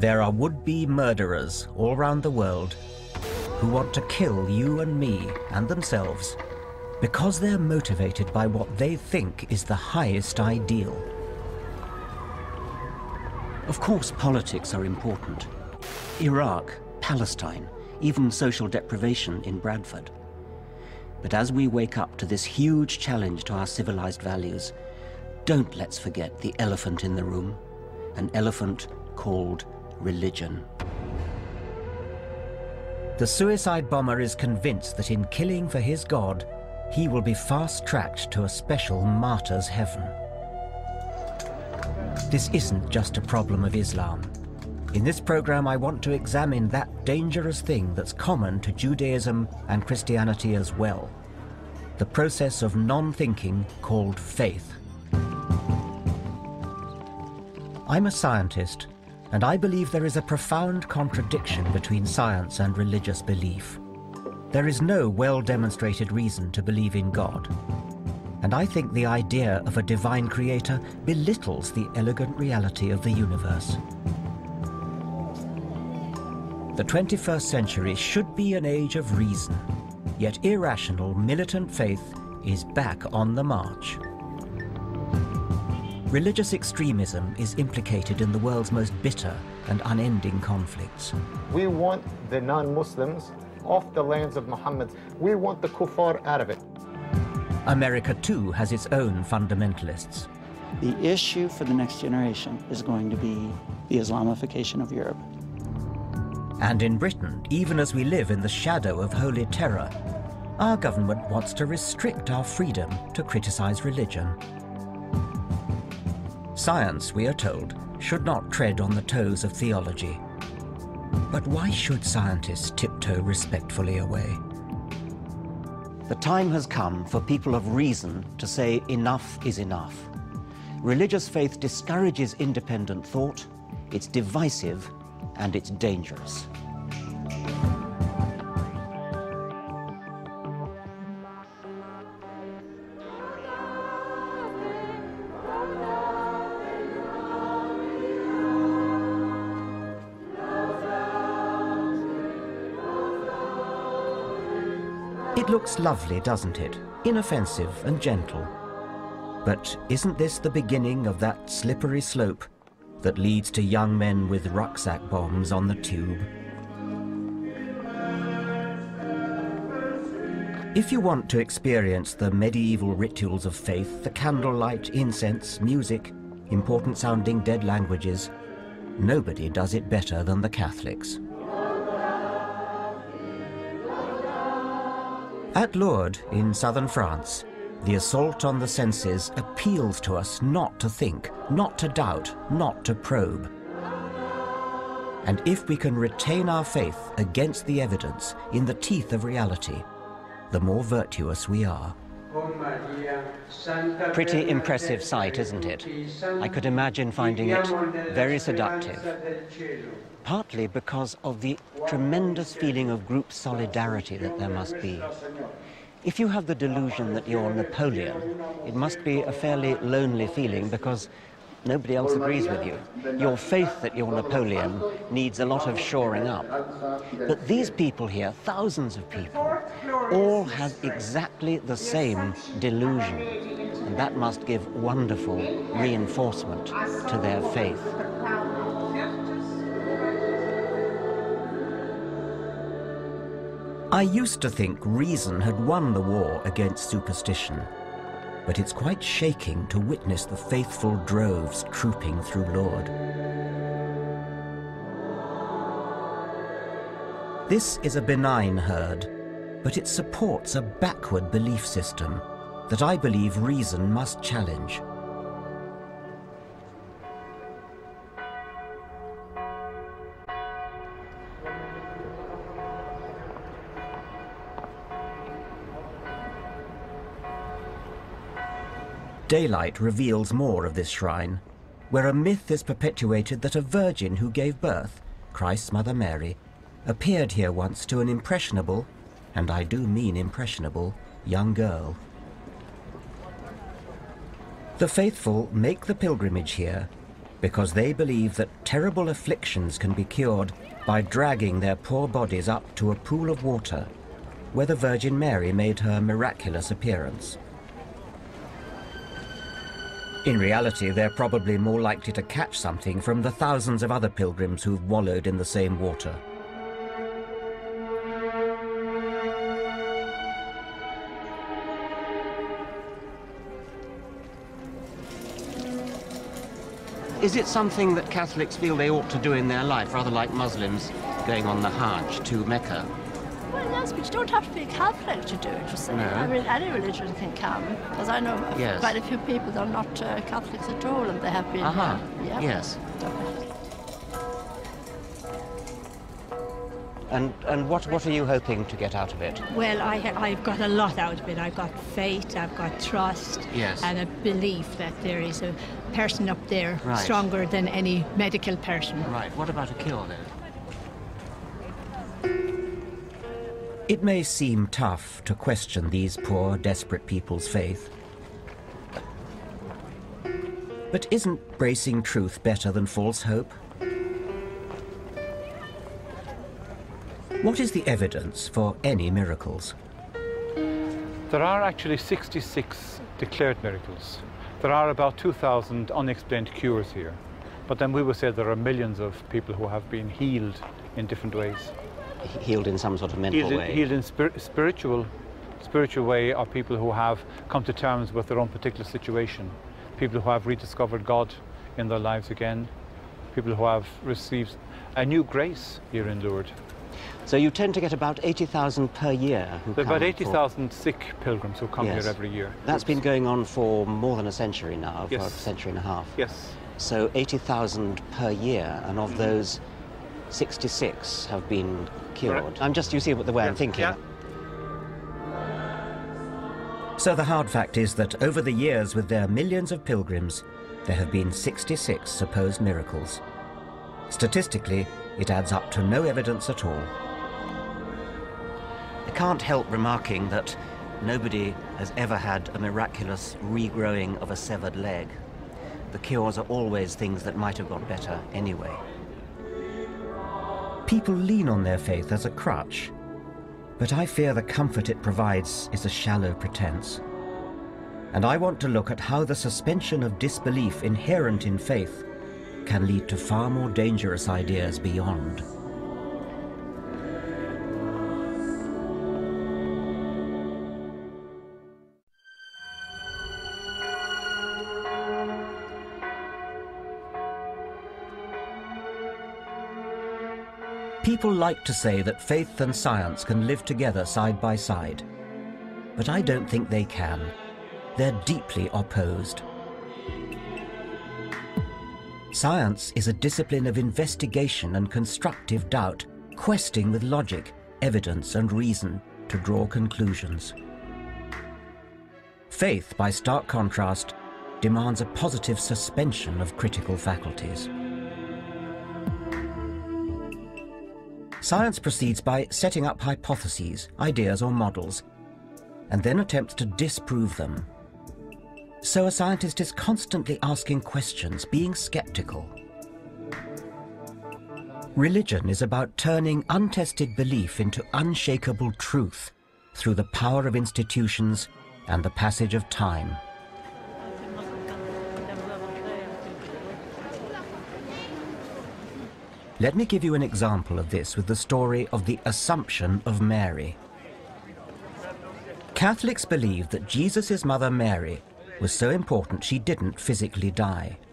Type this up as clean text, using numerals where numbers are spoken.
There are would-be murderers all around the world who want to kill you and me and themselves because they're motivated by what they think is the highest ideal. Of course, politics are important. Iraq, Palestine, even social deprivation in Bradford. But as we wake up to this huge challenge to our civilized values, don't let's forget the elephant in the room, an elephant called religion. The suicide bomber is convinced that in killing for his God, he will be fast-tracked to a special martyr's heaven. This isn't just a problem of Islam. In this program, I want to examine that dangerous thing that's common to Judaism and Christianity as well. The process of non-thinking called faith. I'm a scientist, and I believe there is a profound contradiction between science and religious belief. There is no well-demonstrated reason to believe in God. And I think the idea of a divine creator belittles the elegant reality of the universe. The 21st century should be an age of reason, yet irrational, militant faith is back on the march. Religious extremism is implicated in the world's most bitter and unending conflicts. We want the non-Muslims off the lands of Muhammad. We want the kuffar out of it. America, too, has its own fundamentalists. The issue for the next generation is going to be the Islamification of Europe. And in Britain, even as we live in the shadow of holy terror, our government wants to restrict our freedom to criticize religion. Science, we are told, should not tread on the toes of theology. But why should scientists tiptoe respectfully away? The time has come for people of reason to say enough is enough. Religious faith discourages independent thought, it's divisive, and it's dangerous. It looks lovely, doesn't it? Inoffensive and gentle. But isn't this the beginning of that slippery slope that leads to young men with rucksack bombs on the tube? If you want to experience the medieval rituals of faith, the candlelight, incense, music, important-sounding dead languages, nobody does it better than the Catholics. At Lourdes, in southern France, the assault on the senses appeals to us not to think, not to doubt, not to probe. And if we can retain our faith against the evidence in the teeth of reality, the more virtuous we are. Pretty impressive sight, isn't it? I could imagine finding it very seductive. Partly because of the tremendous feeling of group solidarity that there must be. If you have the delusion that you're Napoleon, it must be a fairly lonely feeling because nobody else agrees with you. Your faith that you're Napoleon needs a lot of shoring up. But these people here, thousands of people, all have exactly the same delusion. And that must give wonderful reinforcement to their faith. I used to think reason had won the war against superstition, but it's quite shaking to witness the faithful droves trooping through Lourdes. This is a benign herd, but it supports a backward belief system that I believe reason must challenge. Daylight reveals more of this shrine, where a myth is perpetuated that a virgin who gave birth, Christ's Mother Mary, appeared here once to an impressionable, and I do mean impressionable, young girl. The faithful make the pilgrimage here because they believe that terrible afflictions can be cured by dragging their poor bodies up to a pool of water where the Virgin Mary made her miraculous appearance. In reality, they're probably more likely to catch something from the thousands of other pilgrims who've wallowed in the same water. Is it something that Catholics feel they ought to do in their life, rather like Muslims going on the Hajj to Mecca? Well, yes, but you don't have to be a Catholic to do it, you see. No. I mean, any religion can come, because I know Yes. quite a few people that are not Catholics at all, and they have been... yeah. Yes. And what are you hoping to get out of it? Well, I've got a lot out of it. I've got faith, I've got trust, Yes. and a belief that there is a person up there Right. stronger than any medical person. Right, what about a cure then? It may seem tough to question these poor, desperate people's faith. But isn't bracing truth better than false hope? What is the evidence for any miracles? There are actually 66 declared miracles. There are about 2,000 unexplained cures here. But then we would say there are millions of people who have been healed in different ways. Healed in some sort of mental way? Healed in spiritual way, or people who have come to terms with their own particular situation. People who have rediscovered God in their lives again. People who have received a new grace here in Lourdes. So you tend to get about 80,000 per year who There are come about 80,000 sick pilgrims who come Yes. here every year. That's been going on for more than a century now, for a Yes. century and a half. Yes. So 80,000 per year, and of those, 66 have been cured. Correct. I'm just, you see the way I'm thinking. Yeah. So the hard fact is that over the years, with their millions of pilgrims, there have been 66 supposed miracles. Statistically, it adds up to no evidence at all. I can't help remarking that nobody has ever had a miraculous regrowing of a severed leg. The cures are always things that might have got better anyway. People lean on their faith as a crutch, but I fear the comfort it provides is a shallow pretense. And I want to look at how the suspension of disbelief inherent in faith can lead to far more dangerous ideas beyond. People like to say that faith and science can live together side by side, but I don't think they can. They're deeply opposed. Science is a discipline of investigation and constructive doubt, questing with logic, evidence and reason to draw conclusions. Faith, by stark contrast, demands a positive suspension of critical faculties. Science proceeds by setting up hypotheses, ideas or models, and then attempts to disprove them. So a scientist is constantly asking questions, being skeptical. Religion is about turning untested belief into unshakable truth through the power of institutions and the passage of time. Let me give you an example of this with the story of the Assumption of Mary. Catholics believe that Jesus' mother Mary was so important she didn't physically die.